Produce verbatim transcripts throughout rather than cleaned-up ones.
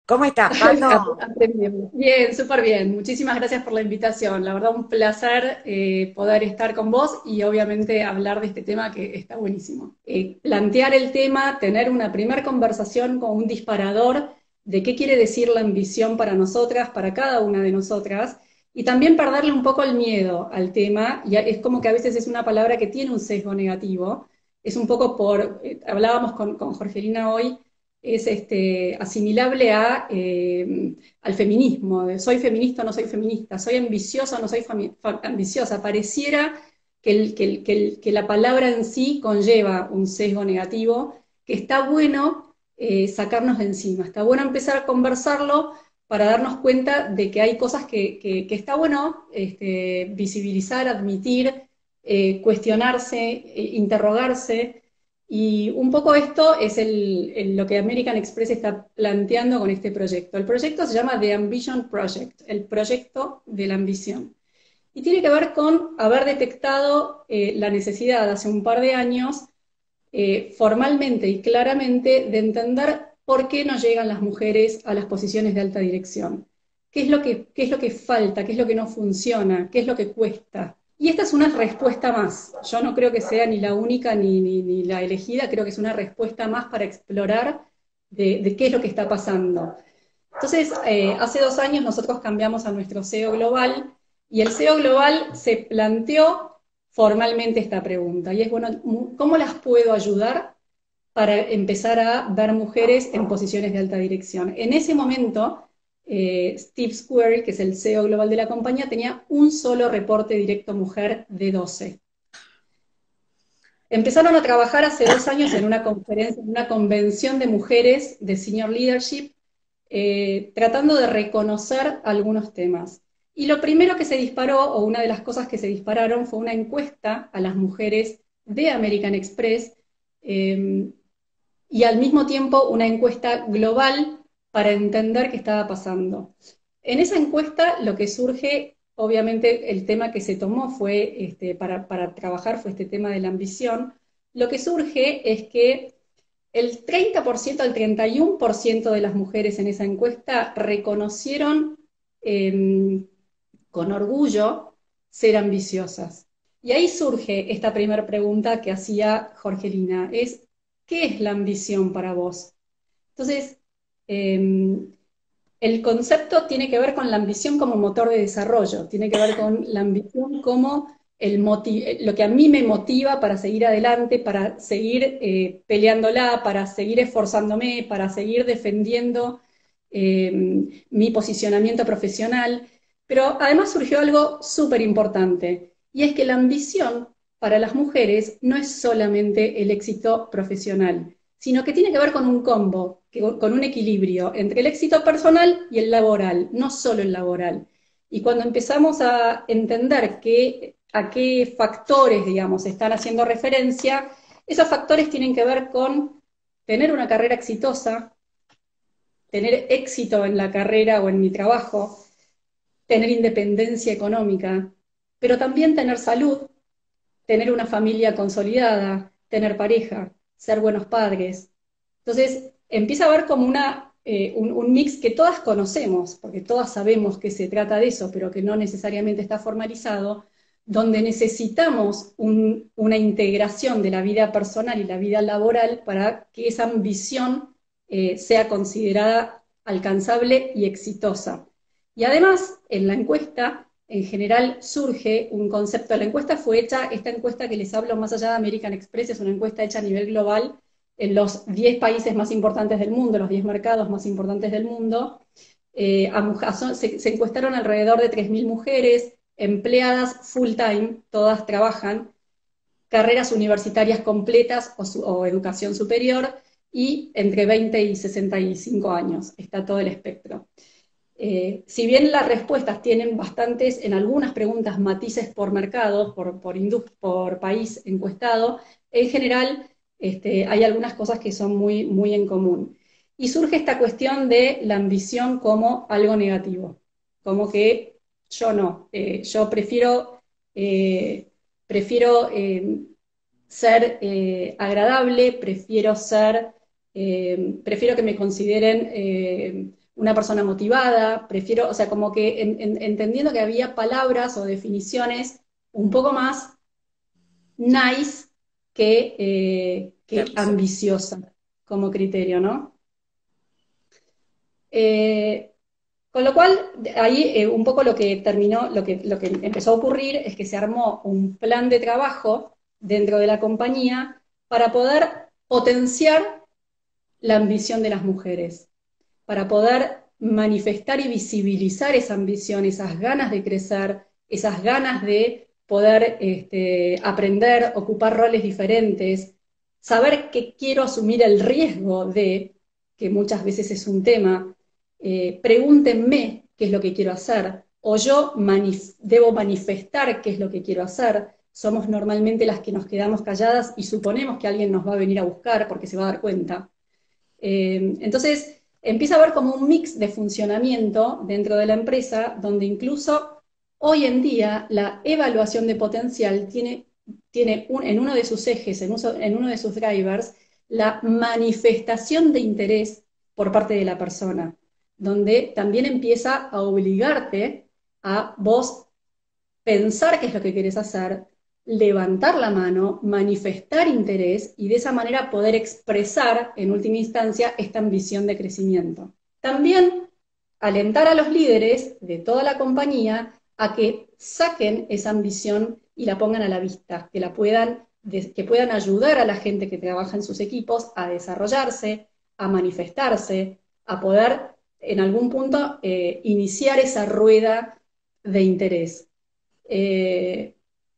¿Cómo estás, Pando? Aprendimos. Bien, súper bien. Muchísimas gracias por la invitación. La verdad, un placer eh, poder estar con vos y obviamente hablar de este tema que está buenísimo. Eh, plantear el tema, tener una primera conversación con un disparador de qué quiere decir la ambición para nosotras, para cada una de nosotras, y también perderle un poco el miedo al tema. Y es como que a veces es una palabra que tiene un sesgo negativo. Es un poco por, eh, hablábamos con, con Jorgelina hoy, es este, asimilable a, eh, al feminismo, de soy feminista o no soy feminista, soy ambiciosa o no soy ambiciosa. Pareciera que, el, que, el, que, el, que, la palabra en sí conlleva un sesgo negativo, que está bueno eh, sacarnos de encima, está bueno empezar a conversarlo para darnos cuenta de que hay cosas que, que, que está bueno este, visibilizar, admitir, eh, cuestionarse, eh, interrogarse. Y un poco esto es el, el- lo que American Express está planteando con este proyecto. El proyecto se llama The Ambition Project, el proyecto de la ambición. Y tiene que ver con haber detectado eh, la necesidad hace un par de años, eh, formalmente y claramente, de entender por qué no llegan las mujeres a las posiciones de alta dirección. ¿Qué es lo que, qué es lo que falta? ¿Qué es lo que no funciona? ¿Qué es lo que cuesta? Y esta es una respuesta más. Yo no creo que sea ni la única ni, ni, ni la elegida, creo que es una respuesta más para explorar de, de qué es lo que está pasando. Entonces, eh, hace dos años nosotros cambiamos a nuestro C E O global y el C E O global se planteó formalmente esta pregunta, y es, bueno, ¿cómo las puedo ayudar para empezar a ver mujeres en posiciones de alta dirección? En ese momento, eh, Steve Square, que es el C E O global de la compañía, tenía un solo reporte directo mujer de doce. Empezaron a trabajar hace dos años en una conferencia, en una convención de mujeres de senior leadership, eh, tratando de reconocer algunos temas. Y lo primero que se disparó, o una de las cosas que se dispararon, fue una encuesta a las mujeres de American Express, eh, y al mismo tiempo una encuesta global para entender qué estaba pasando. En esa encuesta lo que surge, obviamente el tema que se tomó fue, este, para, para trabajar fue este tema de la ambición. Lo que surge es que el treinta por ciento al treinta y uno por ciento de las mujeres en esa encuesta reconocieron eh, con orgullo ser ambiciosas. Y ahí surge esta primera pregunta que hacía Jorgelina, es, ¿qué es la ambición para vos? Entonces, eh, el concepto tiene que ver con la ambición como motor de desarrollo, tiene que ver con la ambición como el lo que a mí me motiva para seguir adelante, para seguir eh, peleándola, para seguir esforzándome, para seguir defendiendo eh, mi posicionamiento profesional. Pero además surgió algo súper importante, y es que la ambición para las mujeres no es solamente el éxito profesional, sino que tiene que ver con un combo, con un equilibrio entre el éxito personal y el laboral, no solo el laboral. Y cuando empezamos a entender que, a qué factores, digamos, están haciendo referencia, esos factores tienen que ver con tener una carrera exitosa, tener éxito en la carrera o en mi trabajo, tener independencia económica, pero también tener salud, tener una familia consolidada, tener pareja, ser buenos padres. Entonces, empieza a haber como una, eh, un, un mix que todas conocemos, porque todas sabemos que se trata de eso, pero que no necesariamente está formalizado, donde necesitamos un, una integración de la vida personal y la vida laboral para que esa ambición eh, sea considerada alcanzable y exitosa. Y además, en la encuesta, en general surge un concepto. La encuesta fue hecha, esta encuesta que les hablo más allá de American Express, es una encuesta hecha a nivel global en los diez países más importantes del mundo, los diez mercados más importantes del mundo. Eh, a, se, se, encuestaron alrededor de tres mil mujeres empleadas full time, todas trabajan, carreras universitarias completas o, su, o educación superior, y entre veinte y sesenta y cinco años, está todo el espectro. Eh, si bien las respuestas tienen bastantes, en algunas preguntas, matices por mercado, por, por, por país encuestado, en general este, hay algunas cosas que son muy, muy en común. Y surge esta cuestión de la ambición como algo negativo, como que yo no, eh, yo prefiero, eh, prefiero eh, ser eh, agradable, prefiero ser, eh, prefiero que me consideren eh, una persona motivada, prefiero, o sea, como que en- en- entendiendo que había palabras o definiciones un poco más nice que, eh, Qué que ambicioso. ambiciosa como criterio, ¿no? Eh, con lo cual, ahí eh, un poco lo que terminó, lo que, lo que empezó a ocurrir es que se armó un plan de trabajo dentro de la compañía para poder potenciar la ambición de las mujeres, para poder manifestar y visibilizar esa ambición, esas ganas de crecer, esas ganas de poder este, aprender, ocupar roles diferentes, saber que quiero asumir el riesgo de, que muchas veces es un tema, eh, pregúntenme qué es lo que quiero hacer, o yo manif debo manifestar qué es lo que quiero hacer. Somos normalmente las que nos quedamos calladas y suponemos que alguien nos va a venir a buscar porque se va a dar cuenta. Eh, entonces, empieza a haber como un mix de funcionamiento dentro de la empresa, donde incluso hoy en día la evaluación de potencial tiene, tiene un- en uno de sus ejes, en, uso- en uno de sus drivers, la manifestación de interés por parte de la persona, donde también empieza a obligarte a vos pensar qué es lo que quieres hacer, levantar la mano, manifestar interés y de esa manera poder expresar, en última instancia, esta ambición de crecimiento. También alentar a los líderes de toda la compañía a que saquen esa ambición y la pongan a la vista, que la puedan, que puedan ayudar a la gente que trabaja en sus equipos a desarrollarse, a manifestarse, a poder en algún punto eh, iniciar esa rueda de interés. Eh,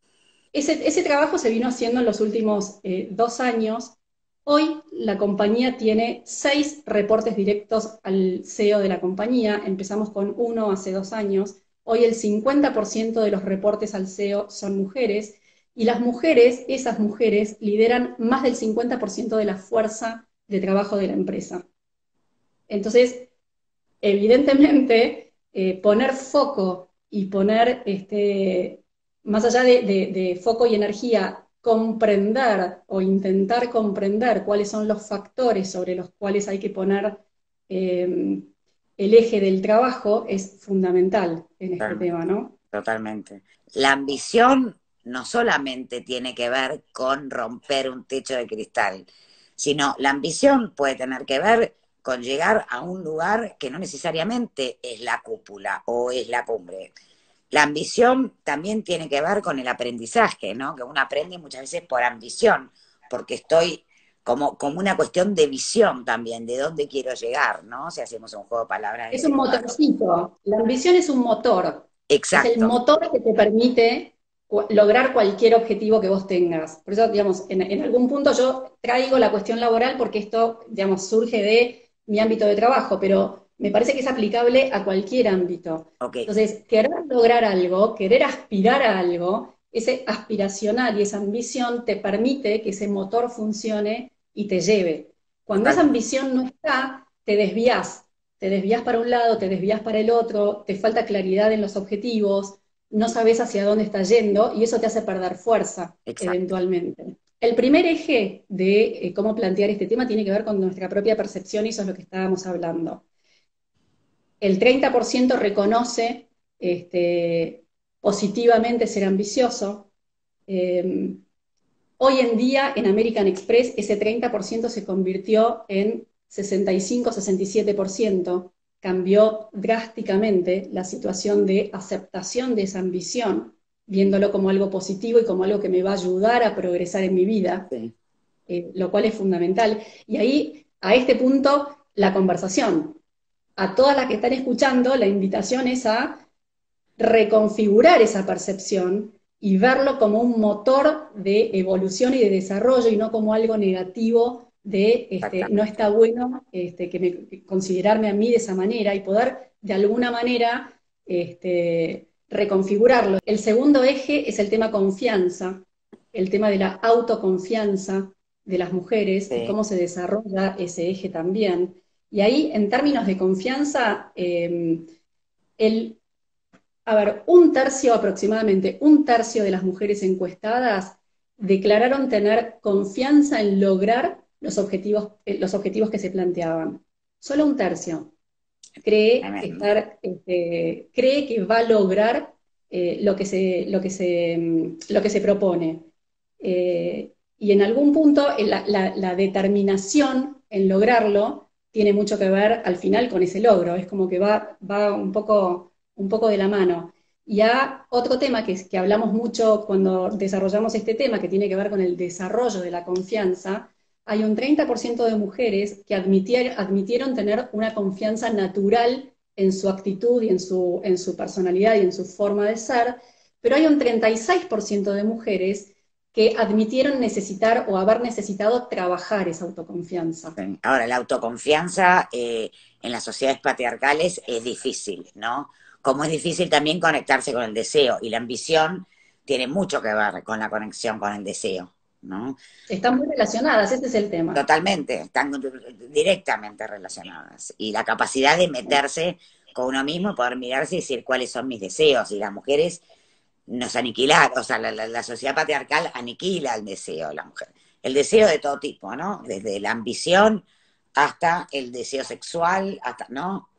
ese, ese, trabajo se vino haciendo en los últimos eh, dos años. Hoy la compañía tiene seis reportes directos al C E O de la compañía. Empezamos con uno hace dos años. Hoy el cincuenta por ciento de los reportes al C E O son mujeres y las mujeres, esas mujeres, lideran más del cincuenta por ciento de la fuerza de trabajo de la empresa. Entonces, evidentemente, eh, poner foco y poner, este, más allá de, de- de foco y energía, comprender o intentar comprender cuáles son los factores sobre los cuales hay que poner eh, el eje del trabajo es fundamental en este Totalmente, tema, ¿no? totalmente. La ambición no solamente tiene que ver con romper un techo de cristal, sino la ambición puede tener que ver con llegar a un lugar que no necesariamente es la cúpula o es la cumbre. La ambición también tiene que ver con el aprendizaje, ¿no? Que uno aprende muchas veces por ambición, porque estoy como, como una cuestión de visión también, de dónde quiero llegar, ¿no? Si hacemos un juego de palabras de Es ese un lugar. motorcito. La ambición es un motor. Es el Exacto. motor que te permite cu- lograr cualquier objetivo que vos tengas. Por eso, digamos, en, en algún punto yo traigo la cuestión laboral porque esto, digamos, surge de mi ámbito de trabajo, pero me parece que es aplicable a cualquier ámbito. Ok, Entonces, querer lograr algo, querer aspirar a algo, ese aspiracional y esa ambición te permite que ese motor funcione y te lleve. Cuando esa totalmente. ambición no está, te desvías te desvías para un lado, te desvías para el otro, te falta claridad en los objetivos, no sabes hacia dónde estás yendo y eso te hace perder fuerza Exacto. eventualmente. El primer eje de eh, cómo plantear este tema tiene que ver con nuestra propia percepción y eso es lo que estábamos hablando. El treinta por ciento reconoce este, positivamente ser ambicioso. Eh, Hoy en día en American Express ese treinta por ciento se convirtió en sesenta y cinco, sesenta y siete por ciento. Cambió drásticamente la situación de aceptación de esa ambición, viéndolo como algo positivo y como algo que me va a ayudar a progresar en mi vida, Sí. eh, lo cual es fundamental. Y ahí, a este punto, la conversación. A todas las que están escuchando, la invitación es a reconfigurar esa percepción y verlo como un motor de evolución y de desarrollo y no como algo negativo de este, no Exactamente. está bueno este, que me, que considerarme a mí de esa manera y poder de alguna manera este, reconfigurarlo. El segundo eje es el tema confianza, el tema de la autoconfianza de las mujeres y Sí. cómo se desarrolla ese eje también. Y ahí, en términos de confianza, eh, el a ver, un tercio aproximadamente, un tercio de las mujeres encuestadas declararon tener confianza en lograr los objetivos, eh, los objetivos que se planteaban. Solo un tercio. cree Tremendo. estar, este, cree que va a lograr eh, lo que se, lo que se, mm, lo que se propone. Eh, y en algún punto eh, la, la- la determinación en lograrlo tiene mucho que ver al final con ese logro, es como que va, va un poco, un poco de la mano. Y a otro tema que, es- que hablamos mucho cuando desarrollamos este tema, que tiene que ver con el desarrollo de la confianza, hay un treinta por ciento de mujeres que admitier- admitieron tener una confianza natural en su actitud y en su, en su personalidad y en su forma de ser, pero hay un treinta y seis por ciento de mujeres que admitieron necesitar o haber necesitado trabajar esa autoconfianza. Sí. Ahora, la autoconfianza eh, en las sociedades patriarcales es difícil, ¿no? Como es difícil también conectarse con el deseo, y la ambición tiene mucho que ver con la conexión con el deseo, ¿no? Están muy relacionadas, ese es el tema. Totalmente, están directamente relacionadas. Y la capacidad de meterse con uno mismo, poder mirarse y decir cuáles son mis deseos. Y las mujeres nos aniquilaron, o sea, la, la, la sociedad patriarcal aniquila el deseo de la mujer. El deseo de todo tipo, ¿no? Desde la ambición hasta el deseo sexual, hasta, ¿no?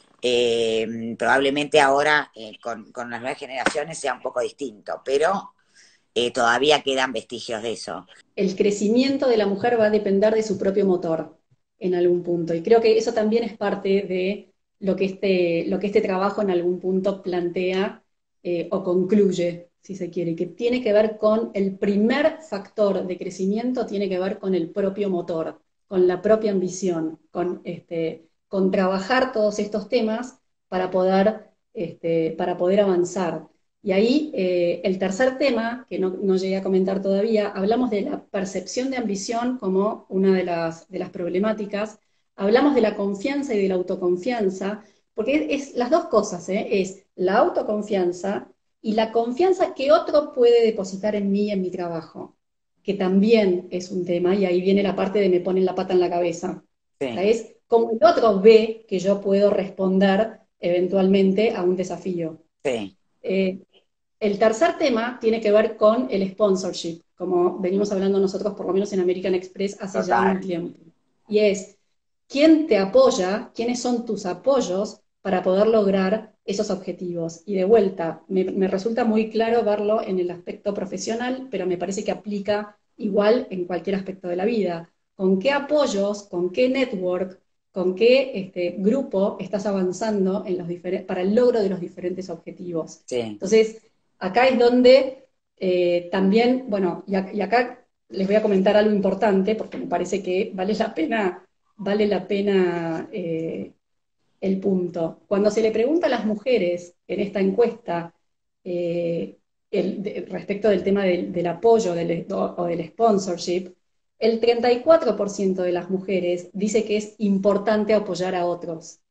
Eh, probablemente ahora eh, con, con las nuevas generaciones sea un poco distinto, pero eh, todavía quedan vestigios de eso. El crecimiento de la mujer va a depender de su propio motor en algún punto. Y creo que eso también es parte de lo que este, lo que este trabajo en algún punto plantea eh, o concluye, si se quiere, que tiene que ver con el primer factor de crecimiento, tiene que ver con el propio motor, con la propia ambición, con, este, con trabajar todos estos temas para poder, este, para poder avanzar. Y ahí eh, el tercer tema, que no, no, llegué a comentar todavía, hablamos de la percepción de ambición como una de las, de las problemáticas, hablamos de la confianza y de la autoconfianza, porque es, es las dos cosas, ¿eh? Es la autoconfianza y la confianza que otro puede depositar en mí y en mi trabajo, que también es un tema, y ahí viene la parte de me ponen la pata en la cabeza. O sea, Sí, es como el otro ve que yo puedo responder eventualmente a un desafío. sí, Eh, el tercer tema tiene que ver con el sponsorship, como venimos hablando nosotros, por lo menos en American Express, hace ya un total. tiempo. Y es, ¿quién te apoya? ¿Quiénes son tus apoyos para poder lograr esos objetivos? Y de vuelta, me, me resulta muy claro verlo en el aspecto profesional, pero me parece que aplica igual en cualquier aspecto de la vida. ¿Con qué apoyos, con qué network, con qué este, grupo estás avanzando en los para el logro de los diferentes objetivos? Sí. Entonces, acá es donde eh, también, bueno, y, a, y, acá les voy a comentar algo importante, porque me parece que vale la pena, vale la pena eh, el punto. Cuando se le pregunta a las mujeres en esta encuesta eh, el, de, respecto del tema del, del apoyo del, o, o del sponsorship, el treinta y cuatro por ciento de las mujeres dice que es importante apoyar a otros.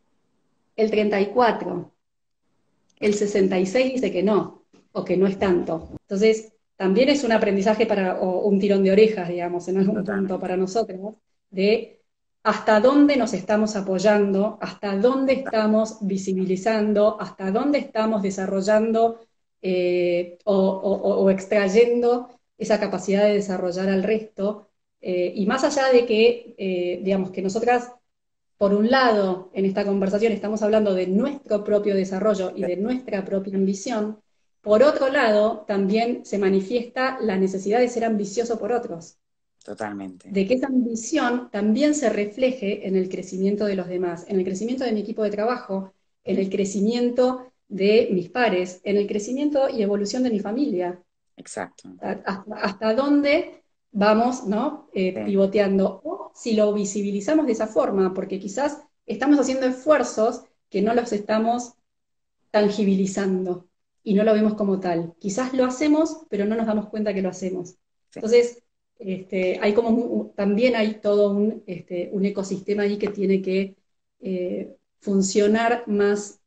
El treinta y cuatro por ciento. El sesenta y seis por ciento dice que no, o que no es tanto. Entonces, también es un aprendizaje para, o un tirón de orejas, digamos, en algún punto Totalmente. para nosotros, de hasta dónde nos estamos apoyando, hasta dónde estamos visibilizando, hasta dónde estamos desarrollando eh, o, o, o, extrayendo esa capacidad de desarrollar al resto. Eh, y más allá de que, eh, digamos, que nosotras por un lado, en esta conversación estamos hablando de nuestro propio desarrollo y de nuestra propia ambición. Por otro lado, también se manifiesta la necesidad de ser ambicioso por otros, Totalmente. de que esa ambición también se refleje en el crecimiento de los demás, en el crecimiento de mi equipo de trabajo, en el crecimiento de mis pares, en el crecimiento y evolución de mi familia. Exacto. Hasta, hasta dónde vamos, ¿no? Eh, Sí. pivoteando. O si lo visibilizamos de esa forma, porque quizás estamos haciendo esfuerzos que no los estamos tangibilizando y no lo vemos como tal. Quizás lo hacemos, pero no nos damos cuenta que lo hacemos. Sí. Entonces, este, hay como un, también hay todo un, este, un ecosistema ahí que tiene que eh, funcionar más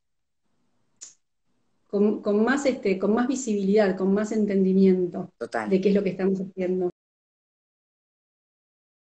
con, con más, este, con más visibilidad, con más entendimiento Total. de qué es lo que estamos haciendo.